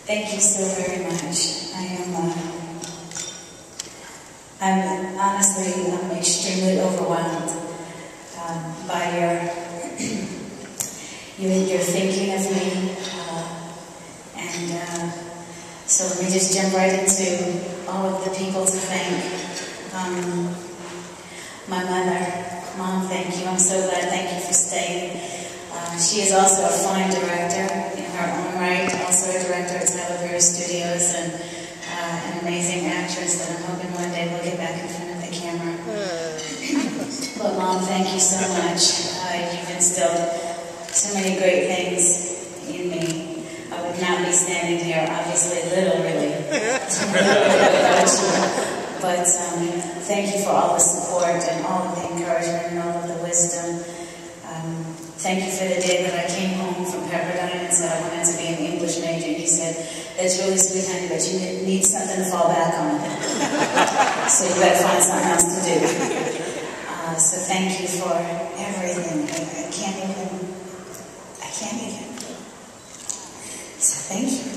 Thank you so very much. I'm honestly, extremely overwhelmed by your thinking of me, so let me just jump right into all of the people to thank. My mother, Mom, thank you. I'm so glad. Thank you for staying. She is also a fine director in her own right, also a director at Trailblazer Studios, and an amazing actress that I'm hoping one day will get back in front of the camera. But Mom, thank you so much. You've instilled so many great things in me. I would not be standing here, obviously, literally, without you. But thank you for all the support and all of the encouragement and all of the wisdom. Thank you for the day that I came home from Pepperdine and said I wanted to be an English major. He said, "That's really sweet, honey, but you need something to fall back on. So you better find something else to do." So thank you for everything. I can't even. So thank you.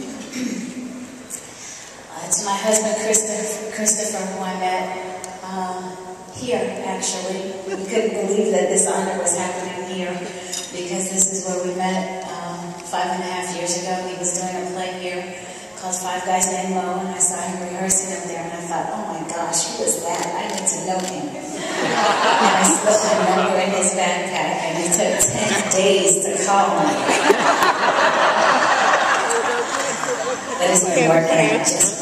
To my husband, Christopher, who I met here, actually. We couldn't believe that this honor was happening here, because this is where we met 5.5 years ago. He was doing a play here called Five Guys Named Mo, and I saw him rehearsing up there, and I thought, oh my gosh, who is that? I need to know him. And I slipped a number in his backpack, and it took 10 days to call me. But it's been working out just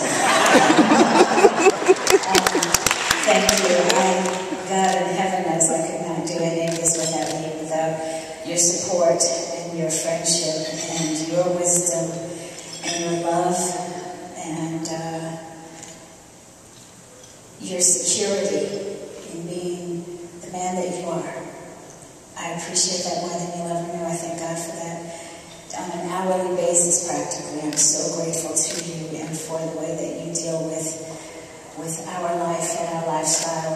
thank you. God in heaven knows I could not do any of this without you, without your support and your friendship and your wisdom and your love and your security in being the man that you are. I appreciate that more than you'll ever know. I thank God for that. On an hourly basis, practically, I'm so grateful to you and for the way that you deal with our life and our lifestyle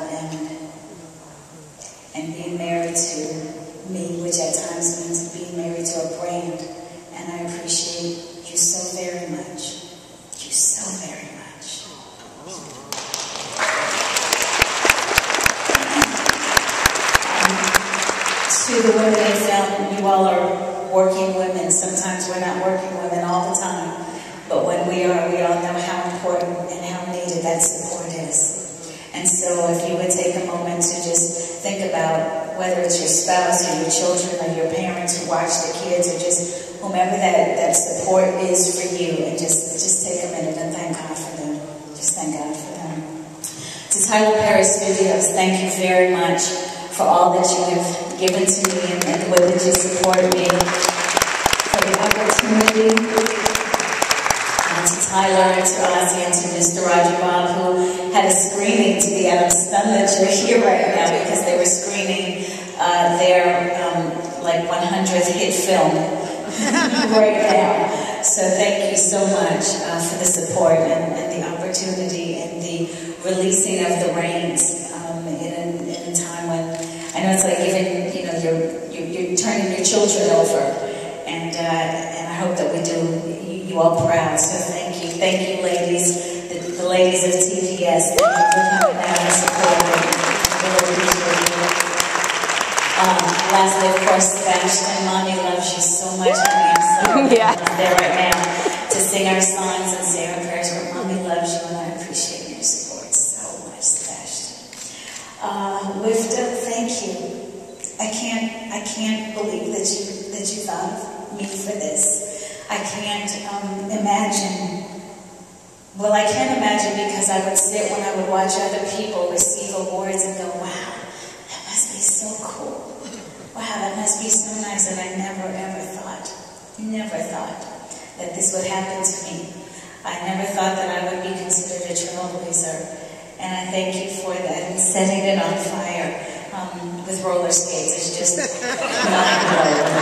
and being married to me, which at times means being married to a brand. And I appreciate you so very much. You so very much. To the women in film, you all are working women. Sometimes we're not working women all the time, but when we are, we all know how important and how needed that support is. And so if you would take a moment to just think about whether it's your spouse or your children or your parents who watch the kids or just whomever that support is for you, and just take a minute and thank God for them. Just thank God for them. To Tyler Perry Studios, thank you very much for all that you have given to me and the way that you support me, for the opportunity, to Tyler, to Ozzy, and to Mr. Roger Bob, who had a screening to be out. I'm stunned that you're here right now because they were screening their like 100th hit film right now. So thank you so much for the support and the opportunity and the releasing of the reins in a time when I know it's like even you're turning your children over, and I hope that we do you all proud. So thank you, ladies, the ladies of TPS. Thank you for coming out and supporting. Really appreciate you. Lastly, of course, Sebastian, Mommy loves you so much. I'm there right now to sing our songs and say our prayers. But Mommy loves you, and I appreciate your support so much, Sebastian. WIFTA, thank you. I can't believe that you thought of me for this. I can't imagine. Well, I can't imagine, because I would sit when I would watch other people receive awards and go, wow, that must be so cool. Wow, that must be so nice. And I never thought that this would happen to me. I never thought that I would be considered a trailblazer. And I thank you for that. And setting it on fire with roller skates is just mind-blowing.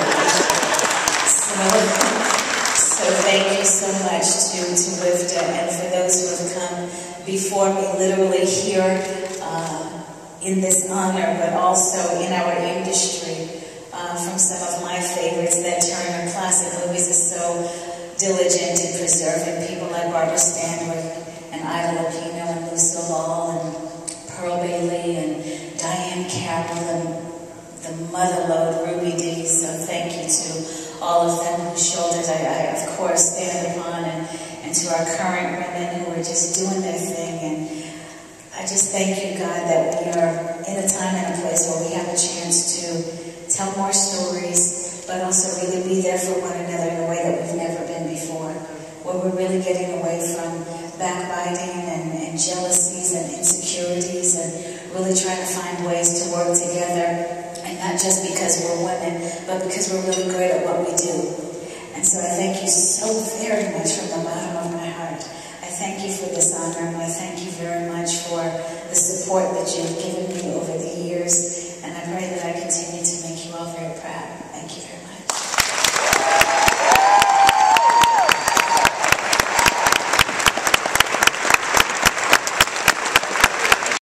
So thank you so much to WIFTA, and for those who have come before me, literally here in this honor, but also in our industry, from some of my favorites. That Turner Classic Movies is diligent in preserving people like Barbara Stanwyck and Ida Lupino and Lucille Ball and Pearl Bailey and Diane Carroll and the motherlode Ruby Dee. So thank you to all of them whose shoulders I of course stand upon, and to our current women who are just doing their thing. And I just thank you, God, that we are in a time and a place where we have a chance to tell more stories, but also really be there for one another in a way that we've never been before, where we're really getting away from backbiting and jealousies and insecurities, and really trying to find ways to work together, and not just because we're women, but because we're really great at what we do. And so I thank you so very much from the bottom of my heart. I thank you for this honor, and I thank you very much for the support that you've given